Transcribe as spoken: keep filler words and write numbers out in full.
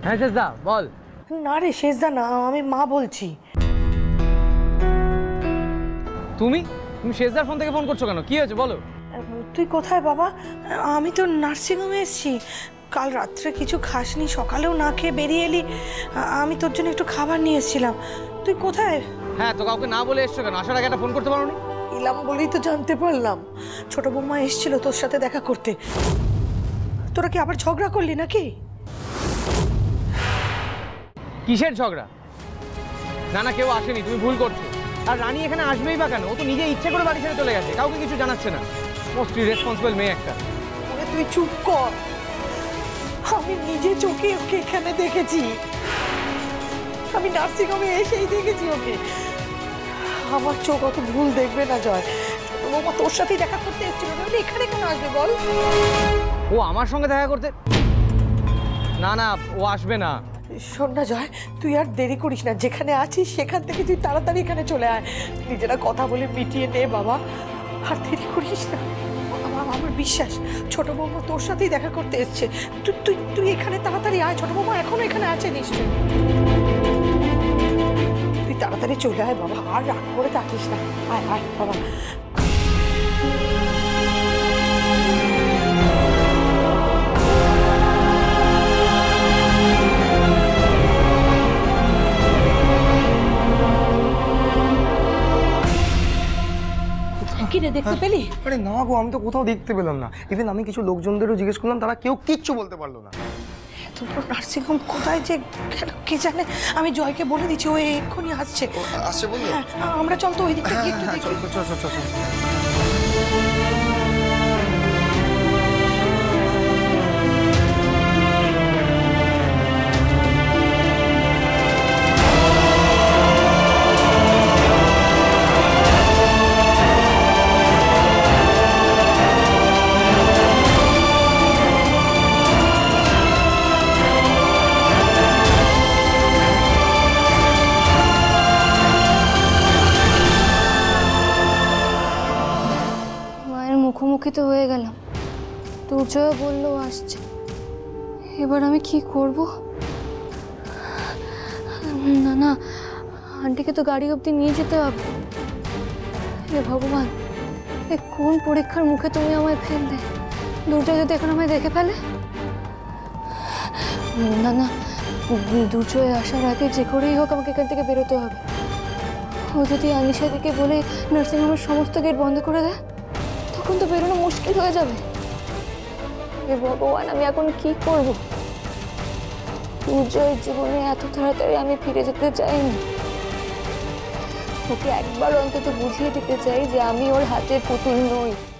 হ্যাঁ শেষদা বল। না রে শেষদা না, আমি মা বলছি। তুমি তুমি শেষদার ফোন থেকে ফোন করছো কেন? কি হয়েছে বলো। তুই কোথায় বাবা? আমি তো নার্সিংহোমে এসেছি। কাল রাত্রে কিছু খাসনি, সকালেও না খেয়ে বেরিয়ে এলি। আমি তোর জন্য একটু খাবার নিয়ে এসেছিলাম। তুই কোথায়? হ্যাঁ, তো কাউকে না বলে এসছো কেন? আসার আগে একটা ফোন করতে পারো নি? এলাম বলেই তো জানতে পারলাম। ছোট বৌমা এসেছিল তোর সাথে দেখা করতে। তোরা কি আবার ঝগড়া করলি নাকি? কিসের ঝগড়া? না না, কেউ আসেনি, তুমি ভুল করছো। আর রানী এখানে আসবেই বা কেন? ও তো নিজে ইচ্ছে করে বাড়ি ছেড়ে চলে গেছে, কাউকে কিছু জানাচ্ছে না। মোস্ট ইরেসপন্সিবল মেয়ে একটা। ওরে তুই চুপ কর। আমি নিজে চোখে ওকে এখানে দেখেছি। আমি নার্সিংহোমে এসেই দেখেছি ওকে। আমার চোখ অত ভুল দেখবে না জয়। বৌমা তোর সাথেই দেখা করতে এসেছিল, তাহলে এখানে কেন আসবে বল? ও আমার সঙ্গে দেখা করতে? না না, ও আসবে না। শোন না জয়, তুই আর দেরি করিস না। যেখানে আছিস সেখান থেকে তুই তাড়াতাড়ি এখানে চলে আয়। নিজেরা কথা বলে মিটিয়ে নে বাবা, আর দেরি করিস না। আমার বিশ্বাস ছোট বৌমা তোর সাথেই দেখা করতে এসছে। তুই তুই তুই এখানে তাড়াতাড়ি আয়। ছোট বৌমা এখনো এখানে আছে নিশ্চয়ই। তুই তাড়াতাড়ি চলে আয় বাবা, আর রাগ করে থাকিস না। আয় আয় বাবা। কিরে দেখতে পেলি? আরে না গো, আমি তো কোথাও দেখতে পেলাম না। ইভেন আমি কিছু লোকজনদেরও জিজ্ঞেস করলাম, তারা কেউ কিচ্ছু বলতে পারলো না। এত বড় নার্সিংহোম কোথায় যে কেন কে জানে। আমি জয়কে বলে দিচ্ছি, ও এক্ষুনি আসছে। আসছে বললো? হ্যাঁ, আমরা চল তো ওই দিকটা গিয়ে একটু দেখি। চল চল চল চল। মুখোমুখি তো হয়ে গেলাম। দুর্জয় বললো আসছে, এবার আমি কি করব? না না, আন্টিকে তো গাড়ি অবধি নিয়ে যেতে হবে। হে ভগবান, এ কোন পরীক্ষার মুখে তুমি আমায় ফেললে? দুর্জয় যদি এখন আমায় দেখে ফেলে? না না, দুর্জয় আসার আগে যে করেই হোক আমাকে এখান থেকে বেরোতে হবে। ও যদি আনিশাদিকে বলে নার্সিংহোমের সমস্ত গেট বন্ধ করে দেয়, তখন তো বেরোনো মুশকিল হয়ে যাবে। হে ভগবান, আমি এখন কি করব? দুর্জয়ের জীবনে এত তাড়াতাড়ি আমি ফিরে যেতে চাইনি। ওকে একবার অন্তত বুঝিয়ে দিতে চাই যে আমি ওর হাতের পুতুল নই।